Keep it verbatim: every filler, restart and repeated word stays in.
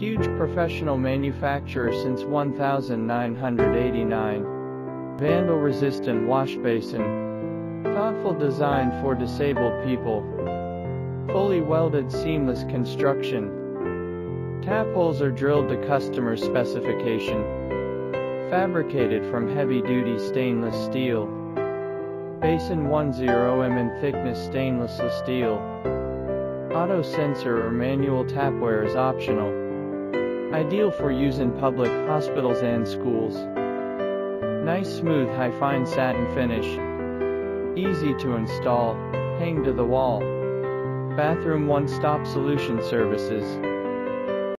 Huge professional manufacturer since nineteen eighty-nine. Vandal-resistant wash basin. Thoughtful design for disabled people. Fully welded seamless construction. Tap holes are drilled to customer specification. Fabricated from heavy-duty stainless steel. Basin ten millimeters in thickness stainless steel. Auto sensor or manual tapware is optional. Ideal for use in public hospitals and schools. Nice smooth high fine satin finish. Easy to install, hang to the wall. Bathroom one-stop solution services.